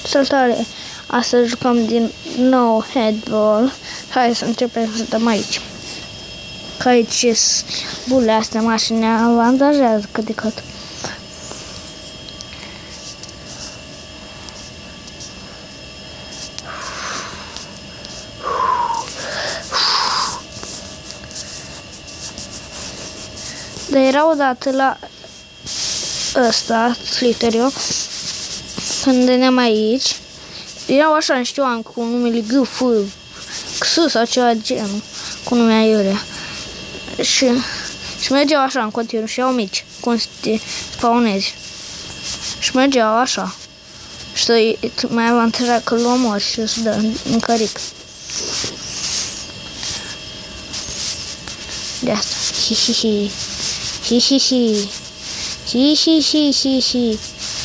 Salutare! Astăzi jucăm din nou headball. Hai să începem să dăm aici. Că aici bulele astea mașini ne avantajează cât de cât. Dar era odată la ăsta, Sliteriu, când veneam aici, erau așa niște oameni cu numele GF, X sau ceva de genul, cu numea Iurea. Și mergeau așa în continuu și erau mici, cum să te spawnezi. Și mergeau așa. Și mai avantaja că îl omori și îți dă în căric. De asta. Hi-hi-hi. Hi-hi-hi. Hi-hi-hi-hi-hi.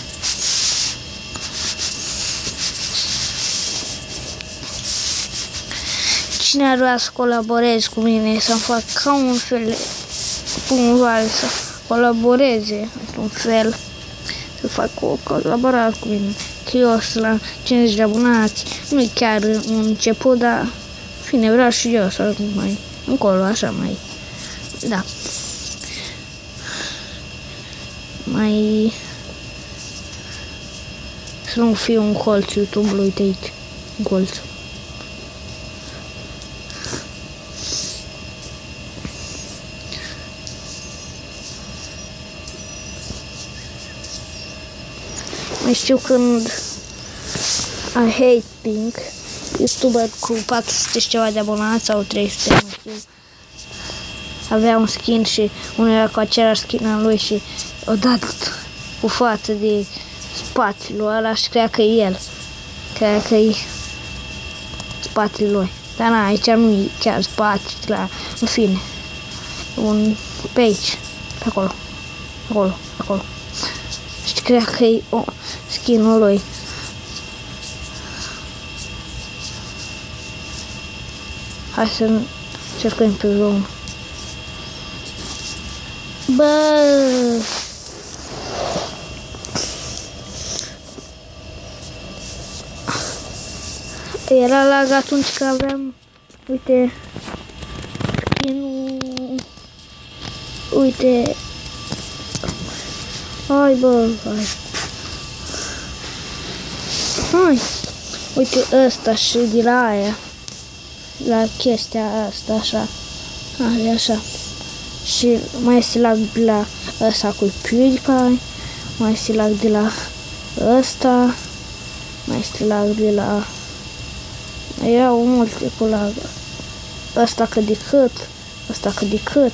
Cine ar vrea să colaboreze cu mine, să-mi fac ca un fel, cumva, să colaboreze într-un fel, să fac o colaborare cu mine, că eu sunt la 50 de abonați, nu e chiar un început, dar, fine, vreau și eu să ajung mai încolo, așa mai, da, mai, să nu fiu un colț YouTube-ul, uite aici, un colț. Mai știu când I Hate Pink, youtuber cu 400 și ceva de abonați sau 300, nu știu, avea un skin și unul era cu același skin al lui și o dat cu față de spatele lui ăla și crea că e el, crea că e spatele lui, dar na, aici nu e chiar spatele, în fine, un pe aici, pe acolo, acolo, acolo. Și cred că e skin-ul lui. Hai să încercăm pe drum. Bă! Era lag atunci când aveam, uite, skin-ul, uite. Hai bă, hai. Hai. Uite ăsta și de la aia. La chestia asta, așa. Așa. Și mai este lag de la ăsta cu PewDiePie. Mai este lag de la ăsta. Mai este lag de la... Erau multe cu lag. Ăsta cât de cât. Ăsta cât de cât.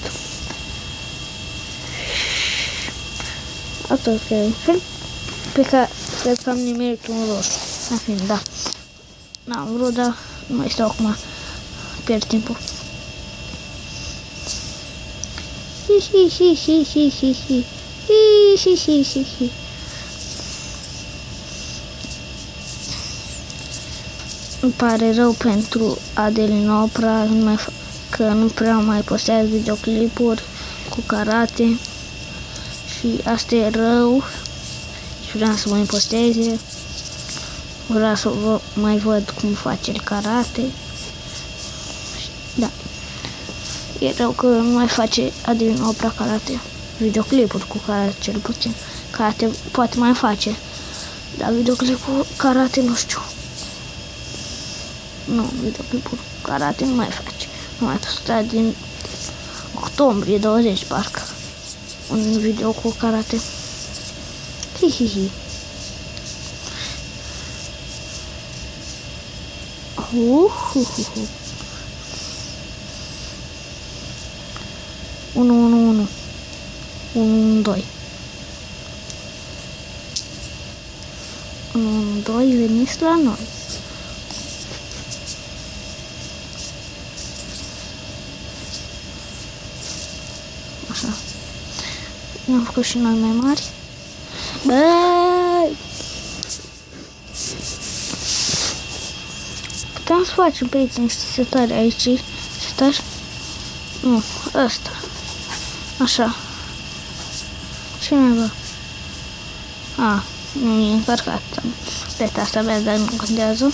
Asta e un fel pe care cred că am nimerit un roșu. În fine, da. N-am vrut, dar nu mai stau acum. Pierd timpul. Hi-hi-hi-hi-hi-hi-hi. Hi-hi-hi-hi-hi. Îmi pare rău pentru Adelin Opra că nu prea mai postează videoclipuri cu karate. Și asta e rău și vreau să mai posteze, vreau să mai văd cum face el karate. Da, e rău că nu mai face Adelin Opra karate, videoclipuri cu karate cel puțin, karate poate mai face, dar videoclipul karate nu știu. Nu, videoclipul karate nu mai face, nu mai postat din octombrie 20 parcă. Un video cu karate. Hihihi. Unu. 1-2. 1-2, veniți la noi. Așa. Ne-am făcut și noi mai mari. Băi! Putem să facem pe aici niște setări aici. Setări? Nu, ăsta. Așa. Ce mai bă? Nu e încărcat. Pe asta mea, dar nu contează.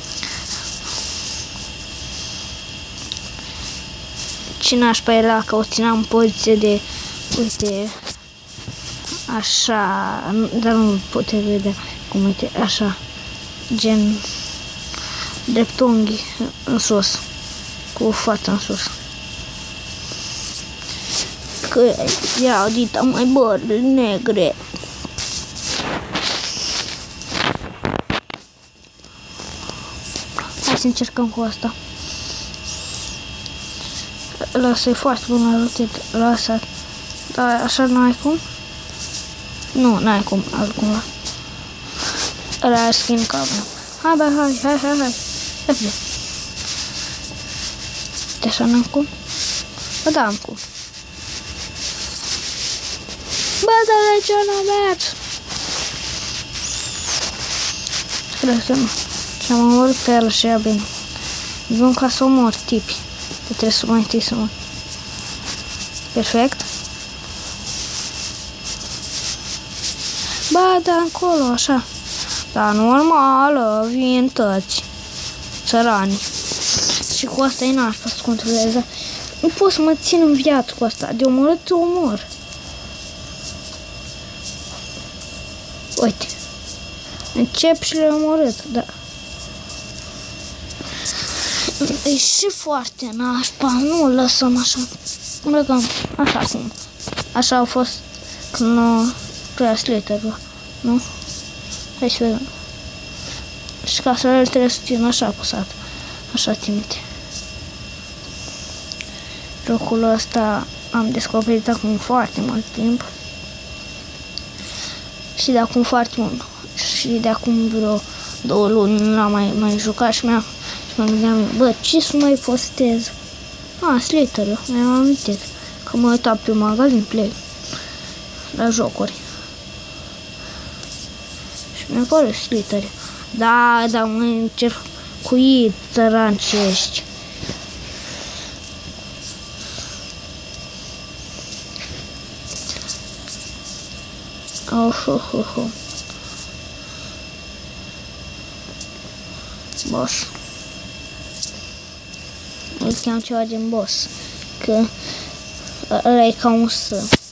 Ce nașpa era că o țineam în poziție de, uite, așa, dar nu puteți vedea cum, uite, așa, gen dreptunghi în sus, cu fața în sus. Că erau dita mai bărbi negre. Hai să încercăm cu asta. Lasă, e foarte bun la rotit, lasă. Dar așa n-ai cum? Nu, n-ai cum, altcumva. Ăla skin cablu. Hai, bă, hai. Repede. De așa n-am cum? Bă, da, am cum. Bă, dar de ce n-am mers? Cred că nu. Și-am omorât pe el și ea bine. Vin ca să omor tipi. Trebuie să mai întâi să mor. Perfect. Ba, da, încolo, așa. Dar normală, vin toți. Țărani. Și cu asta e nașpa să controlez. Nu pot să mă țin în viață cu asta. De omorât, omor. Uite. Încep și le omorât, da. E și foarte nașpa, nu lăsăm așa. Legăm, așa cum. Așa au fost când nu prea slitterul, nu? Hai să vedem. Și ca să le trebuie să țin așa apăsat. Așa trimite. Jocul ăsta am descoperit acum foarte mult timp. Și de acum foarte mult. Și de acum vreo 2 luni nu l-am mai jucat și mă gândeam, bă, ce să mai postez? Slitterul, mi-am amintit că mă uitam pe magazin Play la jocuri. Și mi-a părut Slitterul. Da, mă încercuit, țăran ce ești. Boss. Îl cheam ceva gen boss. Că ăla e ca un S.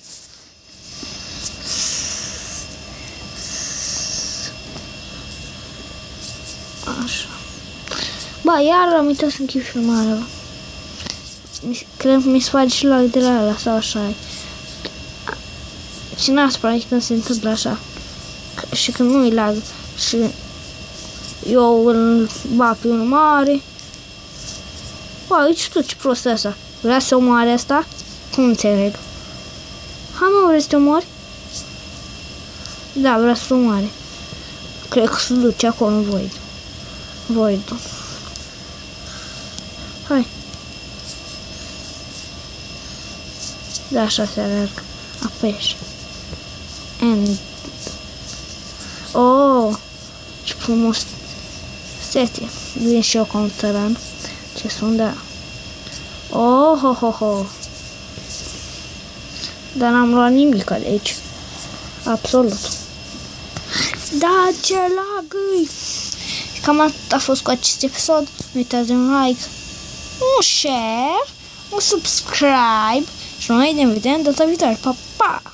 Așa. Ba, iar am uitat să închid filmarea. Cred că mi se face și lag de la ăla sau așa e. Și n-a spune când se întâmplă așa. Și când nu-i lag. Și eu îl bag pe unul mare. Bă, uite tu ce prost e asta. Vrea să omoare asta? Cum înțeleg? Hai mă, vrei să te omori? Da, vrea să omoare. Cred că se duce acolo în void. Void-ul. Hai. Da, așa se alergă. Apeși. And. Oh! Ce frumos. Sete. Vin și eu ca un țăran. Ce sunt, da. Oh. Dar n-am luat nimic de aici. Absolut. Da, ce lag-i! Cam atât a fost cu acest episod. Nu uitați de un like, un share, un subscribe și noi ne vedem data viitoare. Pa, pa!